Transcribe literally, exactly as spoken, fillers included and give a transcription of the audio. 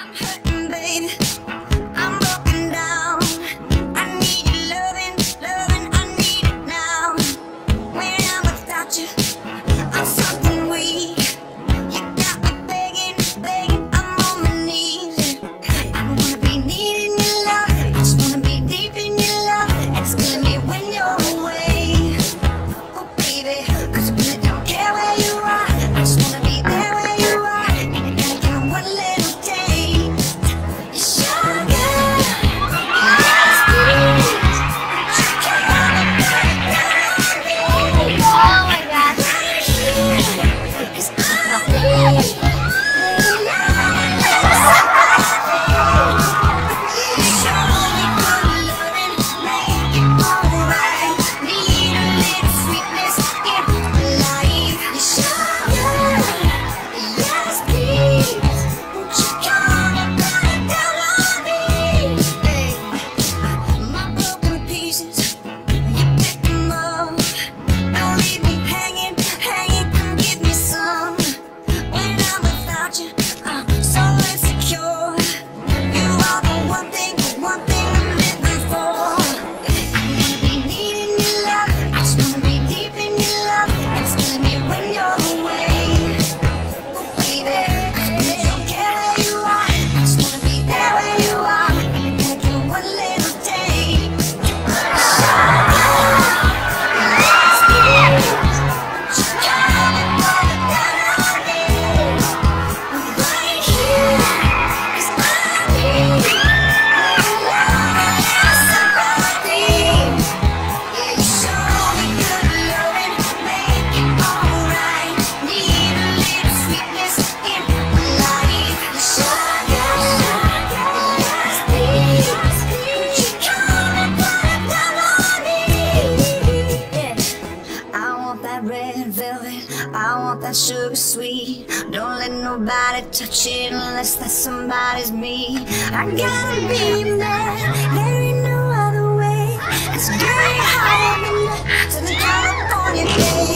hurting, baby. I'm broken down. I need your loving, loving. I need it now. When I'm without you, I'm something weak. You got me begging, begging. I'm on my knees. I don't wanna be needing your love. I just wanna be deep in your love. It's killing me when you're away. Oh baby, 'cause I really don't care where you are. I just wanna be there where you are. And I gotta count one little day. You sugar, yes, please. You can't put it down on me. Oh my God. 'Cause I need I want that sugar sweet. Don't let nobody touch it unless that somebody's me. I gotta be there, there ain't no other way. 'Cause girl, you're higher than that, to the California day.